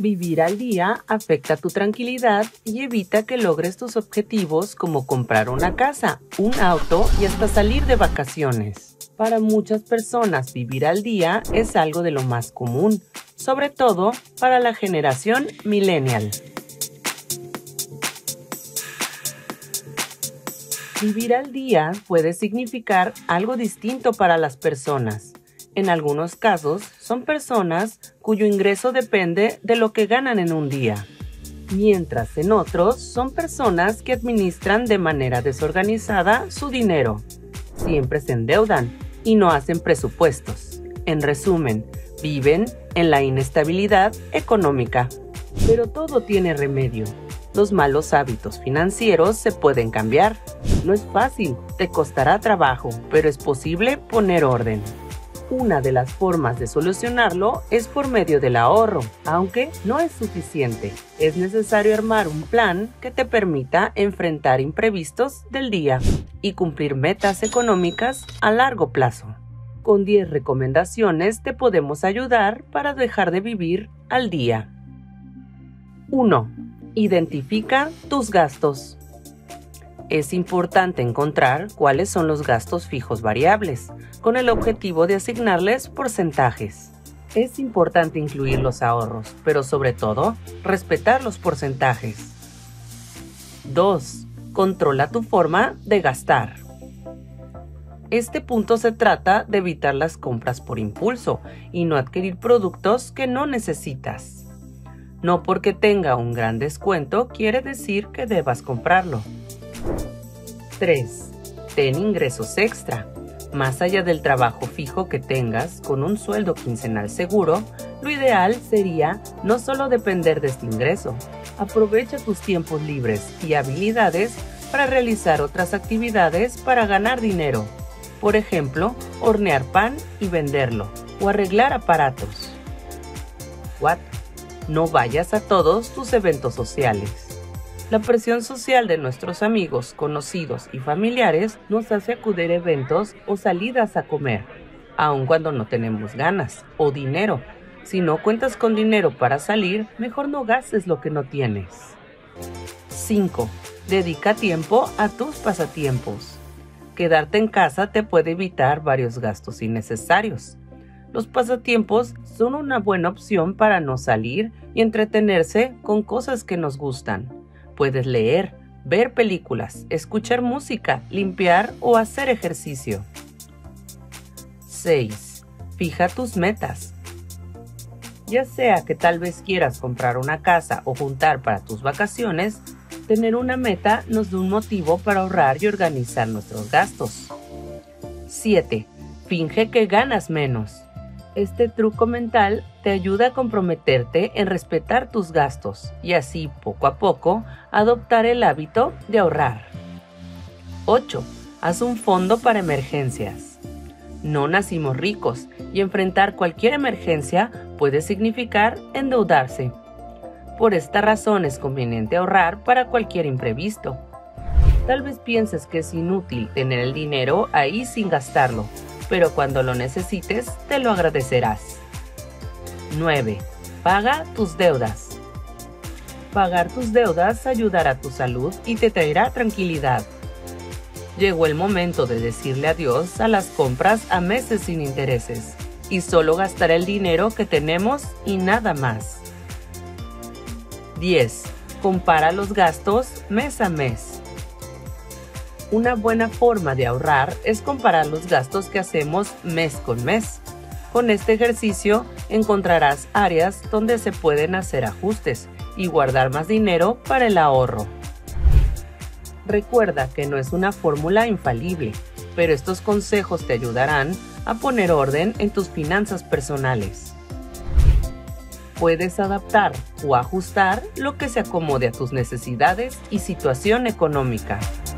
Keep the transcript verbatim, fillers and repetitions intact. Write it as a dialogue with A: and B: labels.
A: Vivir al día afecta tu tranquilidad y evita que logres tus objetivos como comprar una casa, un auto y hasta salir de vacaciones. Para muchas personas, vivir al día es algo de lo más común, sobre todo para la generación millennial. Vivir al día puede significar algo distinto para las personas. En algunos casos, son personas cuyo ingreso depende de lo que ganan en un día, mientras en otros son personas que administran de manera desorganizada su dinero. Siempre se endeudan y no hacen presupuestos. En resumen, viven en la inestabilidad económica. Pero todo tiene remedio. Los malos hábitos financieros se pueden cambiar. No es fácil, te costará trabajo, pero es posible poner orden. Una de las formas de solucionarlo es por medio del ahorro, aunque no es suficiente. Es necesario armar un plan que te permita enfrentar imprevistos del día y cumplir metas económicas a largo plazo. Con diez recomendaciones te podemos ayudar para dejar de vivir al día. uno. Identifica tus gastos. Es importante encontrar cuáles son los gastos fijos variables, con el objetivo de asignarles porcentajes. Es importante incluir los ahorros, pero sobre todo, respetar los porcentajes. dos. Controla tu forma de gastar. Este punto se trata de evitar las compras por impulso y no adquirir productos que no necesitas. No porque tenga un gran descuento quiere decir que debas comprarlo. tres. Ten ingresos extra. Más allá del trabajo fijo que tengas con un sueldo quincenal seguro, lo ideal sería no solo depender de este ingreso. Aprovecha tus tiempos libres y habilidades para realizar otras actividades para ganar dinero. Por ejemplo, hornear pan y venderlo o arreglar aparatos. cuatro. No vayas a todos tus eventos sociales. La presión social de nuestros amigos, conocidos y familiares nos hace acudir a eventos o salidas a comer, aun cuando no tenemos ganas o dinero. Si no cuentas con dinero para salir, mejor no gastes lo que no tienes. cinco. Dedica tiempo a tus pasatiempos. Quedarte en casa te puede evitar varios gastos innecesarios. Los pasatiempos son una buena opción para no salir y entretenerse con cosas que nos gustan. Puedes leer, ver películas, escuchar música, limpiar o hacer ejercicio. seis. Fija tus metas. Ya sea que tal vez quieras comprar una casa o juntar para tus vacaciones, tener una meta nos da un motivo para ahorrar y organizar nuestros gastos. siete. Finge que ganas menos. Este truco mental te ayuda a comprometerte en respetar tus gastos y así, poco a poco, adoptar el hábito de ahorrar. ocho. Haz un fondo para emergencias. No nacimos ricos y enfrentar cualquier emergencia puede significar endeudarse. Por esta razón es conveniente ahorrar para cualquier imprevisto. Tal vez pienses que es inútil tener el dinero ahí sin gastarlo, pero cuando lo necesites, te lo agradecerás. nueve. Paga tus deudas. Pagar tus deudas ayudará a tu salud y te traerá tranquilidad. Llegó el momento de decirle adiós a las compras a meses sin intereses y solo gastar el dinero que tenemos y nada más. diez. Compara los gastos mes a mes. Una buena forma de ahorrar es comparar los gastos que hacemos mes con mes. Con este ejercicio encontrarás áreas donde se pueden hacer ajustes y guardar más dinero para el ahorro. Recuerda que no es una fórmula infalible, pero estos consejos te ayudarán a poner orden en tus finanzas personales. Puedes adaptar o ajustar lo que se acomode a tus necesidades y situación económica.